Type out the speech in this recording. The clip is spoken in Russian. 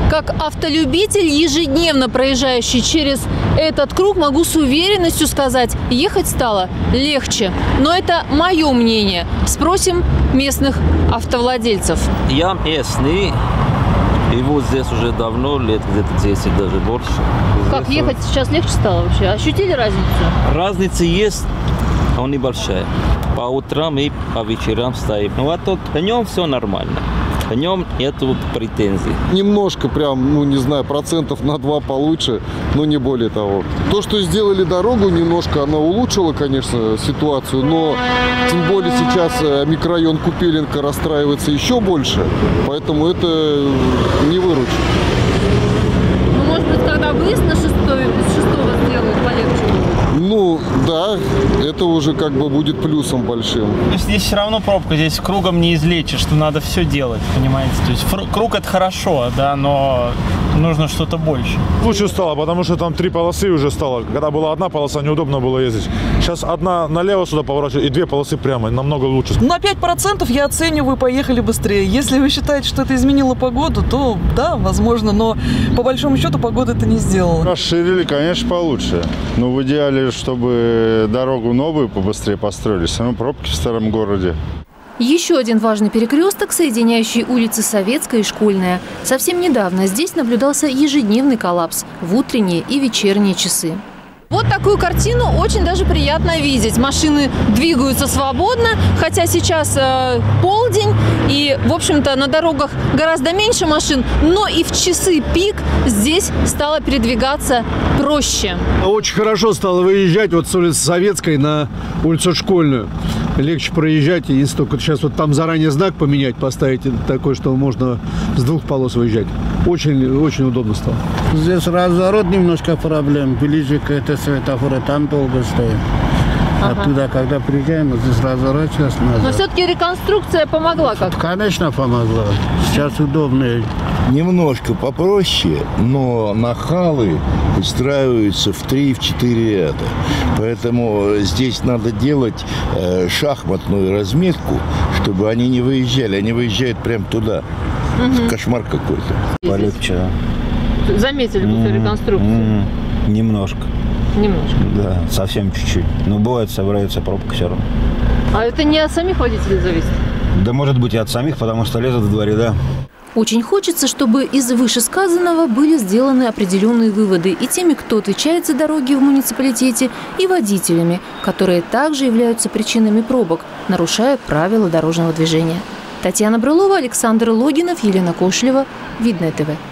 Как автолюбитель, ежедневно проезжающий через этот круг, могу с уверенностью сказать, ехать стало легче. Но это мое мнение. Спросим местных автовладельцев. Я местный. И вот здесь уже давно, лет где-то 10, даже больше. Как здесь ехать сейчас легче стало вообще? Ощутили разницу? Разница есть, но небольшая. По утрам и по вечерам стоим. Ну а тут днем все нормально. Днем нету претензий. Немножко прям, ну не знаю, процентов на 2 получше, но не более того. То, что сделали дорогу немножко, она улучшила, конечно, ситуацию, но тем более сейчас микрорайон Купеленко расстраивается еще больше, поэтому это не выручит. Ну, может быть, когда выезд на 6-го сделают полегче? Ну, да, это уже как бы будет плюсом большим. То есть здесь все равно пробка, здесь кругом не излечишь, что надо все делать, понимаете? То есть круг это хорошо, да, но нужно что-то больше. Лучше стало, потому что там 3 полосы уже стало. Когда была одна полоса, неудобно было ездить. Сейчас одна налево сюда поворачивает и 2 полосы прямо, намного лучше. На 5% я оцениваю, поехали быстрее. Если вы считаете, что это изменило погоду, то да, возможно, но по большому счету погода это не сделала. Расширили, конечно, получше. Но в идеале, чтобы дорогу новую побыстрее построили, все равно пробки в старом городе. Еще один важный перекресток, соединяющий улицы Советская и Школьная. Совсем недавно здесь наблюдался ежедневный коллапс в утренние и вечерние часы. Вот такую картину очень даже приятно видеть. Машины двигаются свободно, хотя сейчас полдень и, в общем-то, на дорогах гораздо меньше машин, но и в часы пик здесь стало передвигаться проще. Очень хорошо стало выезжать вот с улицы Советской на улицу Школьную. Легче проезжать, если только сейчас вот там заранее знак поменять, поставить такой, что можно с 2 полос выезжать. Очень удобно стало. Здесь разворот немножко проблем. Ближе к этой светофору, там долго стоим. Оттуда, когда приезжаем, здесь разворачиваться назад. Но все-таки реконструкция помогла как? Конечно, помогла. Сейчас удобнее. Немножко попроще, но нахалы устраиваются в 3-4 ряда. Поэтому здесь надо делать шахматную разметку, чтобы они не выезжали. Они выезжают прямо туда. Кошмар какой-то. Полегче. Заметили после реконструкции? Немножко. Немножко. Да, совсем чуть-чуть. Но бывает, собирается пробка все равно. А это не от самих водителей зависит? Да может быть и от самих, потому что лезут в 2 ряда. Очень хочется, чтобы из вышесказанного были сделаны определенные выводы и теми, кто отвечает за дороги в муниципалитете, и водителями, которые также являются причинами пробок, нарушая правила дорожного движения. Татьяна Брылова, Александр Логинов, Елена Кошлева. Видное ТВ.